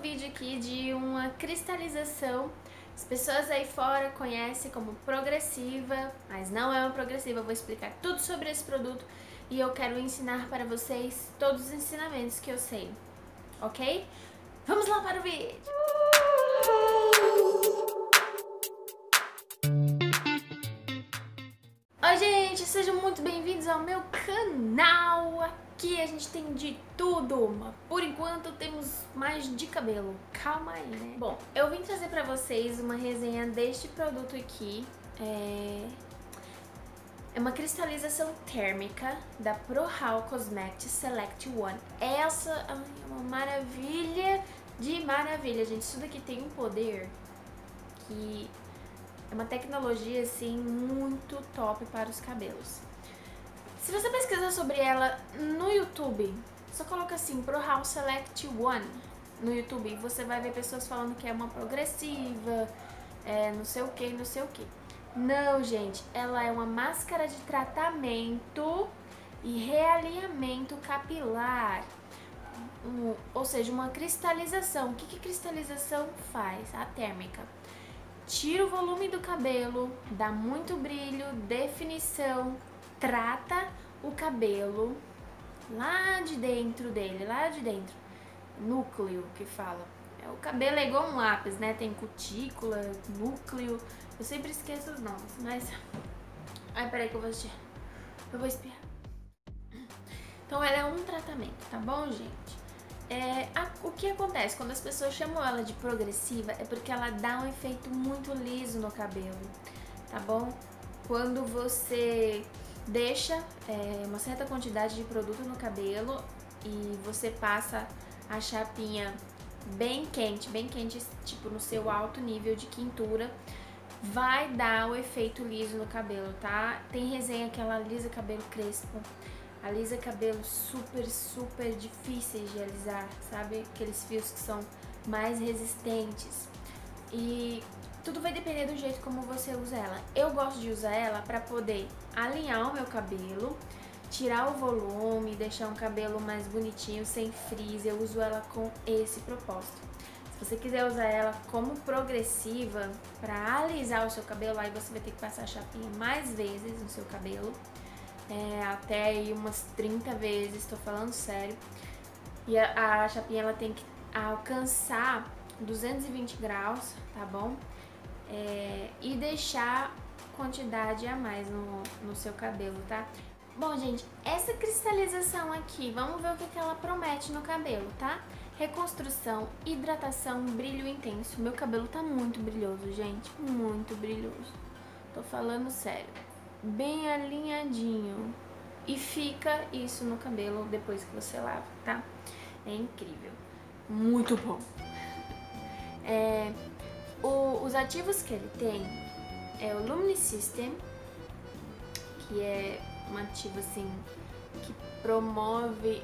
vídeo aqui de uma cristalização. As pessoas aí fora conhecem como progressiva, mas não é uma progressiva. Eu vou explicar tudo sobre esse produto e eu quero ensinar para vocês todos os ensinamentos que eu sei, ok? Vamos lá para o vídeo! Oi gente, sejam muito bem-vindos ao meu canal. Aqui a gente tem de tudo, mas por enquanto temos mais de cabelo. Calma aí, né? Bom, eu vim trazer pra vocês uma resenha deste produto aqui. É uma cristalização térmica da ProHaul Cosmetics Select One. Essa é uma maravilha de maravilha, gente. Isso daqui tem um poder que é uma tecnologia, assim, muito top para os cabelos. Se você pesquisar sobre ela no YouTube, só coloca assim, ProHaul Select One no YouTube, você vai ver pessoas falando que é uma progressiva, não sei o que, não sei o que. Não, gente, ela é uma máscara de tratamento e realinhamento capilar. Ou seja, uma cristalização. O que cristalização faz? A térmica. Tira o volume do cabelo, dá muito brilho, definição, trata o cabelo lá de dentro dele, lá de dentro, núcleo que fala. O cabelo é igual um lápis, né? Tem cutícula, núcleo, eu sempre esqueço os nomes, mas... Ai, peraí que eu vou espirrar. Então ela é um tratamento, tá bom, gente? O que acontece quando as pessoas chamam ela de progressiva é porque ela dá um efeito muito liso no cabelo, tá bom? Quando você deixa uma certa quantidade de produto no cabelo e você passa a chapinha bem quente, tipo no seu alto nível de quintura, vai dar o efeito liso no cabelo, tá? Tem resenha que ela alisa cabelo crespo, alisa cabelo super difíceis de alisar, sabe? Aqueles fios que são mais resistentes. E tudo vai depender do jeito como você usa ela. Eu gosto de usar ela pra poder alinhar o meu cabelo, tirar o volume, deixar um cabelo mais bonitinho, sem frizz. Eu uso ela com esse propósito. Se você quiser usar ela como progressiva pra alisar o seu cabelo, aí você vai ter que passar a chapinha mais vezes no seu cabelo. Até aí umas 30 vezes, tô falando sério. E a chapinha ela tem que alcançar 220 graus, tá bom? E deixar quantidade a mais no seu cabelo, tá? Bom, gente, essa cristalização aqui, vamos ver o que ela promete no cabelo, tá? Reconstrução, hidratação, brilho intenso. Meu cabelo tá muito brilhoso, gente, muito brilhoso. Tô falando sério. Bem alinhadinho. E fica isso no cabelo depois que você lava, tá? É incrível. Muito bom. Os ativos que ele tem é o Lumini System, que é um ativo assim que promove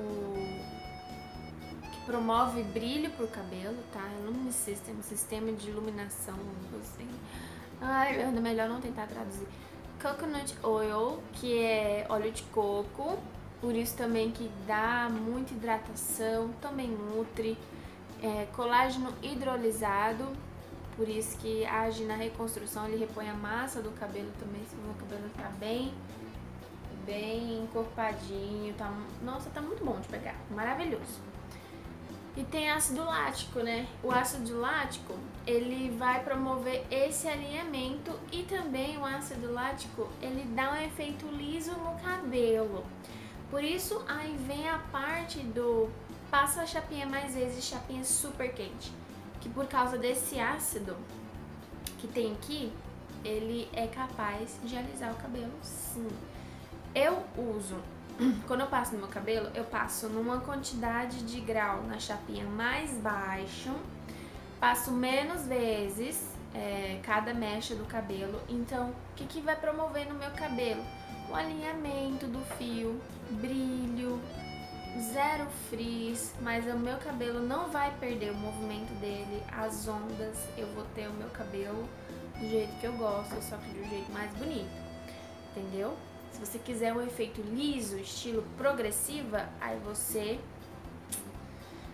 brilho pro cabelo, tá? É o Lumini System, um sistema de iluminação, assim. Ai, é melhor não tentar traduzir. Coconut Oil, que é óleo de coco, por isso também que dá muita hidratação, também nutre. Colágeno hidrolisado, por isso que age na reconstrução, ele repõe a massa do cabelo também, se o meu cabelo tá bem encorpadinho, tá, nossa, tá muito bom de pegar, maravilhoso. E tem ácido lático, né? O ácido lático, ele vai promover esse alinhamento e também o ácido lático, ele dá um efeito liso no cabelo. Por isso, aí vem a parte do passa a chapinha mais vezes, chapinha super quente. Que por causa desse ácido que tem aqui, ele é capaz de alisar o cabelo, sim. Eu uso... Quando eu passo no meu cabelo, eu passo numa quantidade de grau na chapinha mais baixo, passo menos vezes cada mecha do cabelo. Então, o que vai promover no meu cabelo? O alinhamento do fio, brilho, zero frizz, mas o meu cabelo não vai perder o movimento dele, as ondas. Eu vou ter o meu cabelo do jeito que eu gosto, só que do jeito mais bonito, entendeu? Se você quiser um efeito liso, estilo progressiva, aí você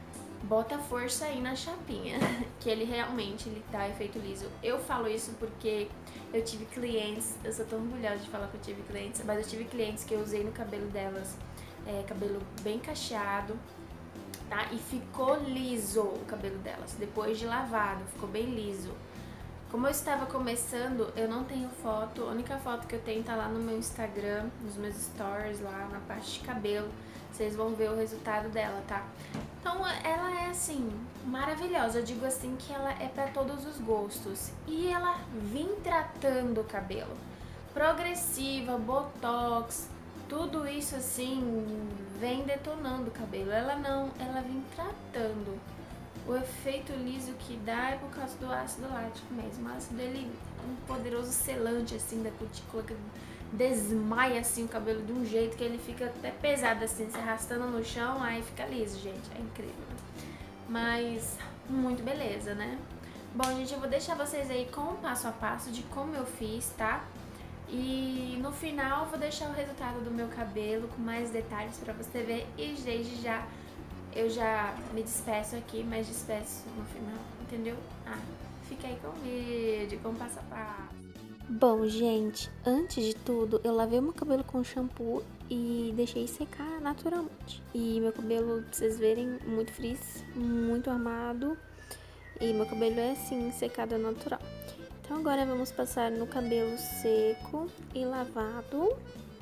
bota força aí na chapinha, que ele realmente dá efeito liso. Eu falo isso porque eu tive clientes, eu sou tão orgulhosa de falar que eu tive clientes, mas eu tive clientes que eu usei no cabelo delas, cabelo bem cacheado, tá? E ficou liso o cabelo delas, depois de lavado, ficou bem liso. Como eu estava começando, eu não tenho foto, a única foto que eu tenho tá lá no meu Instagram, nos meus stories, lá na parte de cabelo. Vocês vão ver o resultado dela, tá? Então, ela é, assim, maravilhosa. Eu digo assim que ela é pra todos os gostos. E ela vem tratando o cabelo. Progressiva, botox, tudo isso, assim, vem detonando o cabelo. Ela não, ela vem tratando. O efeito liso que dá é por causa do ácido lático mesmo. O ácido, ele é um poderoso selante, assim, da cutícula, que desmaia, assim, o cabelo de um jeito que ele fica até pesado, assim, se arrastando no chão, aí fica liso, gente. É incrível. Mas, muito beleza, né? Bom, gente, eu vou deixar vocês aí com o passo a passo de como eu fiz, tá? E no final eu vou deixar o resultado do meu cabelo com mais detalhes pra você ver. E desde já eu já me despeço aqui, mas despeço no final, entendeu? Fica aí com o vídeo, com o passo a passo. Bom, gente, antes de tudo, eu lavei meu cabelo com shampoo e deixei secar naturalmente. E meu cabelo, pra vocês verem, muito frizz, muito armado. E meu cabelo é assim, secado natural. Então agora vamos passar no cabelo seco e lavado.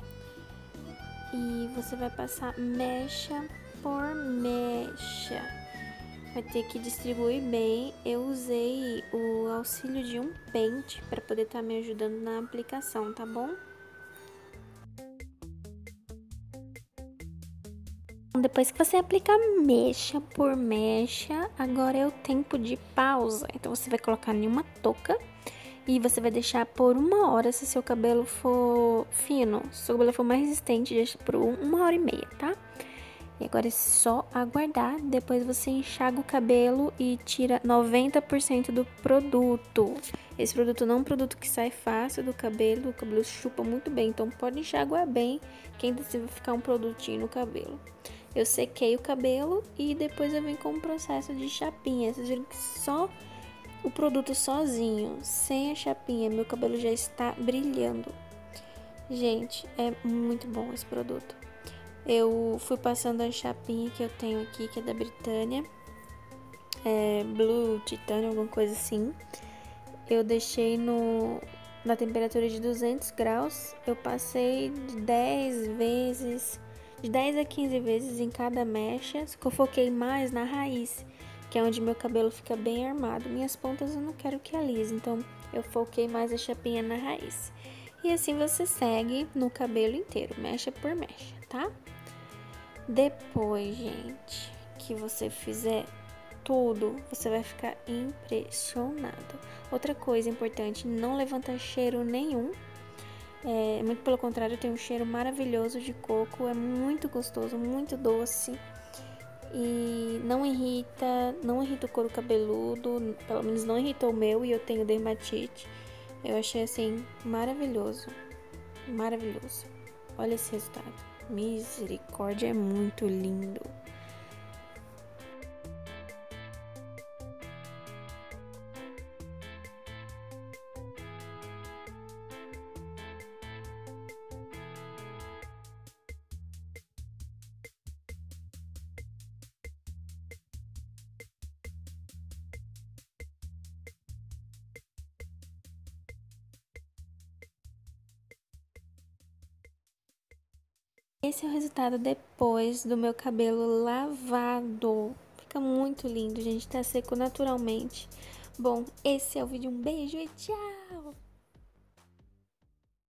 E você vai passar mecha por mecha. Vai ter que distribuir bem. Eu usei o auxílio de um pente para poder estar me ajudando na aplicação, tá bom? Depois que você aplicar mecha por mecha, agora é o tempo de pausa. Então você vai colocar em uma touca e você vai deixar por 1 hora se seu cabelo for fino. Se seu cabelo for mais resistente, deixa por 1 hora e meia, tá? E agora é só aguardar, depois você enxaga o cabelo e tira 90% do produto. Esse produto não é um produto que sai fácil do cabelo, o cabelo chupa muito bem, então pode enxaguar bem, que ainda assim vai ficar um produtinho no cabelo. Eu sequei o cabelo e depois eu venho com o processo de chapinha. Vocês viram que só o produto sozinho, sem a chapinha, meu cabelo já está brilhando. Gente, é muito bom esse produto. Eu fui passando a chapinha que eu tenho aqui, que é da Britânia, Blue Titânio, alguma coisa assim. Eu deixei na temperatura de 200 graus. Eu passei de 10 a 15 vezes em cada mecha. Eu foquei mais na raiz, que é onde meu cabelo fica bem armado. Minhas pontas eu não quero que alise, então eu foquei mais a chapinha na raiz. E assim você segue no cabelo inteiro, mecha por mecha, tá? Depois, gente, que você fizer tudo, você vai ficar impressionado. Outra coisa importante, não levanta cheiro nenhum. Muito pelo contrário, tem um cheiro maravilhoso de coco, é muito gostoso, muito doce. E não irrita o couro cabeludo, pelo menos não irritou o meu, e eu tenho dermatite. Eu achei assim maravilhoso, maravilhoso. Olha esse resultado. Misericórdia, é muito lindo. Esse é o resultado depois do meu cabelo lavado. Fica muito lindo, gente. Tá seco naturalmente. Bom, esse é o vídeo. Um beijo e tchau!